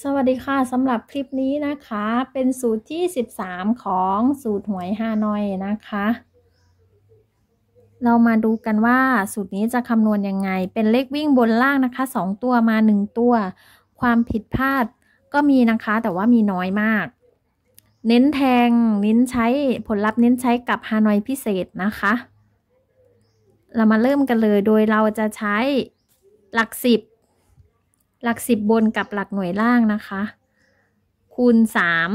สวัสดีค่ะสำหรับคลิปนี้นะคะเป็นสูตรที่13ของสูตรหวยฮานอยนะคะเรามาดูกันว่าสูตรนี้จะคำนวณยังไงเป็นเลขวิ่งบนล่างนะคะ2ตัวมา1ตัวความผิดพลาดก็มีนะคะแต่ว่ามีน้อยมากเน้นแทงเน้นใช้ผลลัพธ์เน้นใช้กับฮานอยพิเศษนะคะเรามาเริ่มกันเลยโดยเราจะใช้หลัก10บนกับหลักหน่วยล่างนะคะคูณ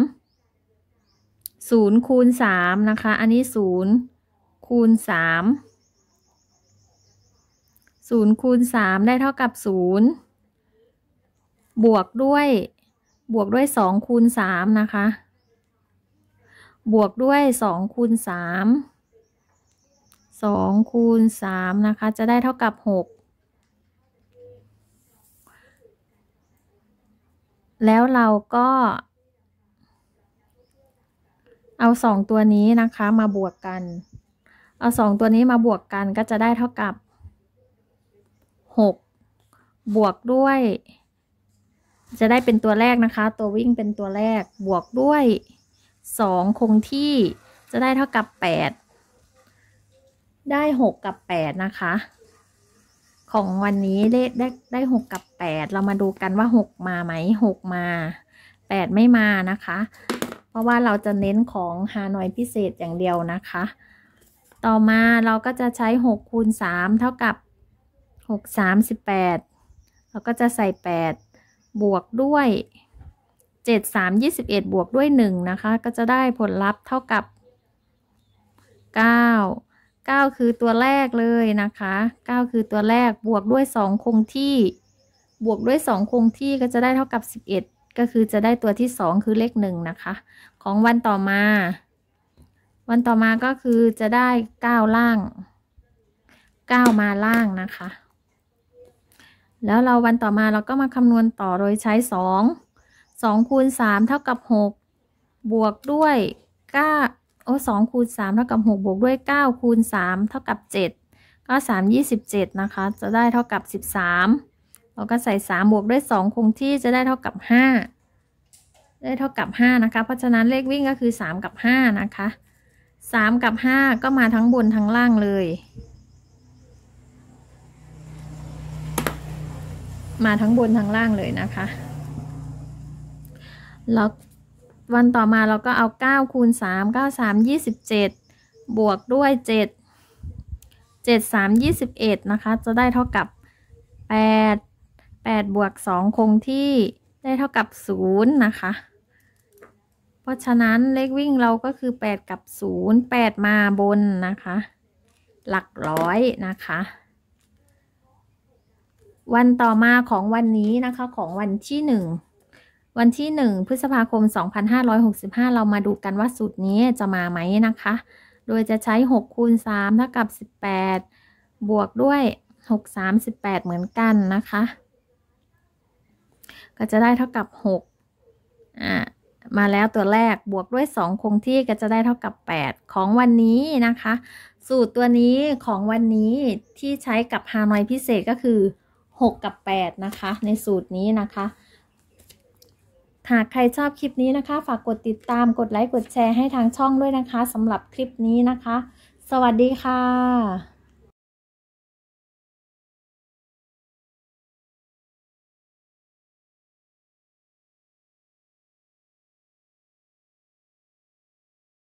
0คูณ3นะคะอันนี้0คูณ3 0คูณ3ได้เท่ากับ0บวกด้วย2คูณ3นะคะบวกด้วย2คูณ3 2คูณ3นะคะจะได้เท่ากับ6แล้วเราก็เอา2ตัวนี้นะคะมาบวกกันเอา2ตัวนี้มาบวกกันก็จะได้เท่ากับ6บวกด้วยจะได้เป็นตัวแรกนะคะตัววิ่งเป็นตัวแรกบวกด้วย2คงที่จะได้เท่ากับ8ได้6กับ8นะคะของวันนี้เลขได้6กับ8เรามาดูกันว่า6มาไหม6มา8ไม่มานะคะเพราะว่าเราจะเน้นของฮานอยพิเศษอย่างเดียวนะคะต่อมาเราก็จะใช้6คูณ3เท่ากับ6 38เราก็จะใส่8บวกด้วย7 3 21บวกด้วย1นะคะก็จะได้ผลลัพธ์เท่ากับ9คือตัวแรกเลยนะคะ9คือตัวแรกบวกด้วย2คงที่บวกด้วย2คงที่ก็จะได้เท่ากับ11ก็คือจะได้ตัวที่2คือเลข1นะคะของวันต่อมาก็คือจะได้9ล่าง9มาล่างนะคะแล้วเราวันต่อมาเราก็มาคำนวณต่อโดยใช้2คูณ3เท่ากับ6บวกด้วย2คูณ3เท่ากับ6บวกด้วย9คูณ3เท่ากับ7ก็3 27นะคะจะได้เท่ากับ13เราก็ใส่3บวกด้วย2คงที่จะได้เท่ากับ5ได้เท่ากับ5นะคะเพราะฉะนั้นเลขวิ่งก็คือ3กับ5นะคะ3กับ5ก็มาทั้งบนทั้งล่างเลยมาทั้งบนทั้งล่างเลยนะคะแล้ววันต่อมาเราก็เอา9คูณ3 9 3 27บวกด้วย7 3 21นะคะจะได้เท่ากับ8บวก2คงที่ได้เท่ากับ0นะคะเพราะฉะนั้นเลขวิ่งเราก็คือ8กับ0 8มาบนนะคะหลักร้อยนะคะวันต่อมาของวันนี้นะคะของวันที่1พฤษภาคม2565เรามาดูกันว่าสูตรนี้จะมาไหมนะคะโดยจะใช้6คูณ3เท่ากับ18บวกด้วย6 3 18เหมือนกันนะคะก็จะได้เท่ากับ6มาแล้วตัวแรกบวกด้วย2คงที่ก็จะได้เท่ากับ8ของวันนี้นะคะสูตรตัวนี้ของวันนี้ที่ใช้กับฮานอยพิเศษก็คือ6กับ8นะคะในสูตรนี้นะคะหากใครชอบคลิปนี้นะคะฝากกดติดตามกดไลค์กดแชร์ให้ทางช่องด้วยนะคะสำหรับคลิปนี้นะคะสวัสดีค่ะ